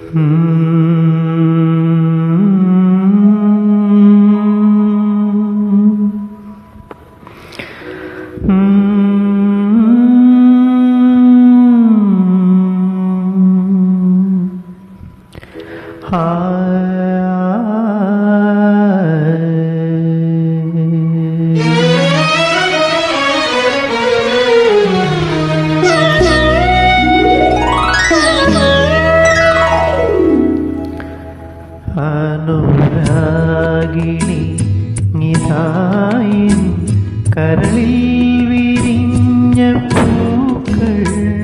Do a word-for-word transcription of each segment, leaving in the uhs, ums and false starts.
അനുരാഗിണി നിതായിൻ കരളിൽ വിരിഞ്ഞ പൂക്കൾ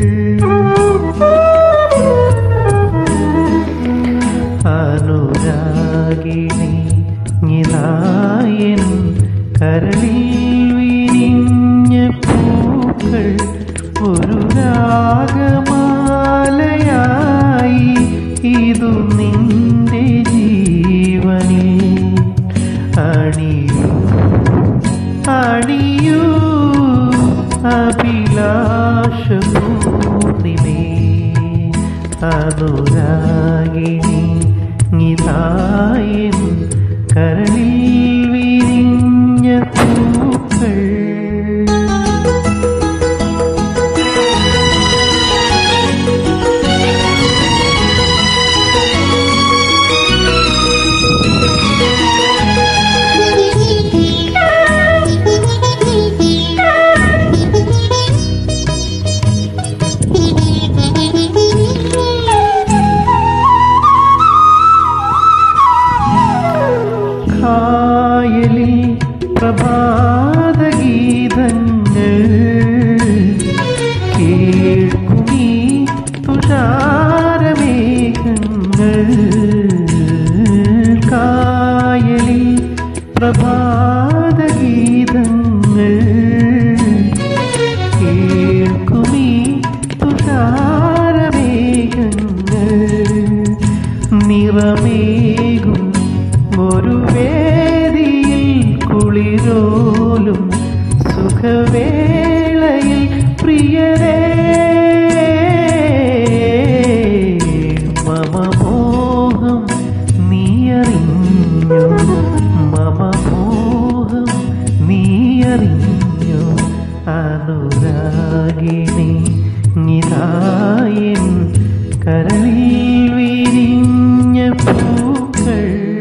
അനുരാഗിണി നിതായിൻ കരളിൽ വിരിഞ്ഞ പൂക്കൾ ഒരു രാഗമാലയായി ഇതു നിന്റെ ജീവനിൽ അണിയൂ അണിയൂ അഭിലാഷപൂർണിമേ അനുരാഗിണി നിതായിൻ കരളിൽ വിരിഞ്ഞ പൂക്കൾ കായലിൽ പ്രഭാതഗീതങ്ങൾ കേൾക്കുമീ തുഷാരമേഘങ്ങൾ കായലിൽ പ്രഭാതഗീതങ്ങൾ കേൾക്കുമീ തുഷാരമേഘങ്ങൾ നിറമേകും ഒരു വേദിയിൽ കുളിരോലും സുഖവേളയിൽ പ്രിയരേ മമ മോഹം നീയറിഞ്ഞു മമ മോഹം നീയറിഞ്ഞു അനുരാഗിണി നിതായിൻ കരളിൽ വിരിഞ്ഞ പൂക്കൾ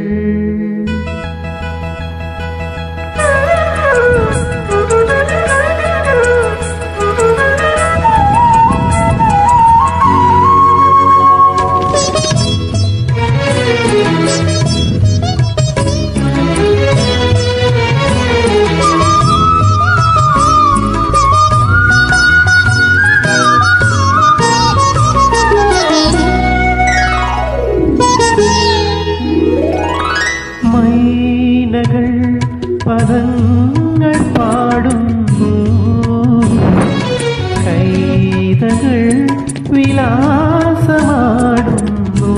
മൈനകൾ പദങ്ങൾ പാടുന്നു കൈതകൾ വിലാസമാടുന്നു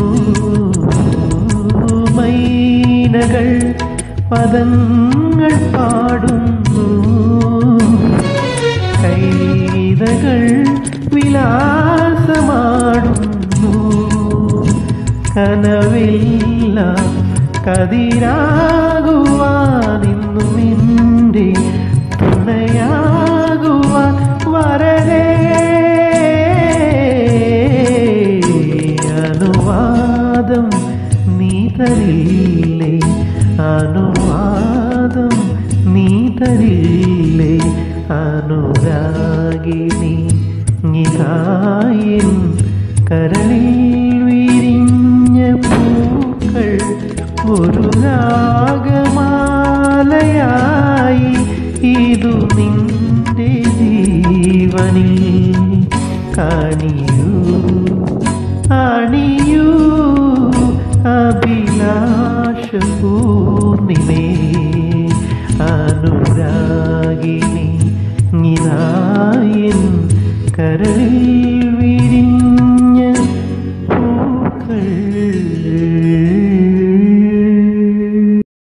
മൈനകൾ പദങ്ങൾ പാടുന്നു കൈതകൾ വിലാസമാടുന്നു കനവില്ല കതിരാകുവാനിന്നു നിന്റെ തുണയാകുവാൻ വരലേ അനുവാദം നീ തരില്ലേ അനുവാദം നീ തരില്ലേ അനുരാഗിണി നിതായിൻ കരളിൽ വിരിഞ്ഞ പൂക്കൾ ഒരു രാഗമാലയായി ഇതു നിന്റെ ജീവനിൽ കണിയൂ അണിയൂ അഭിലാഷപൂ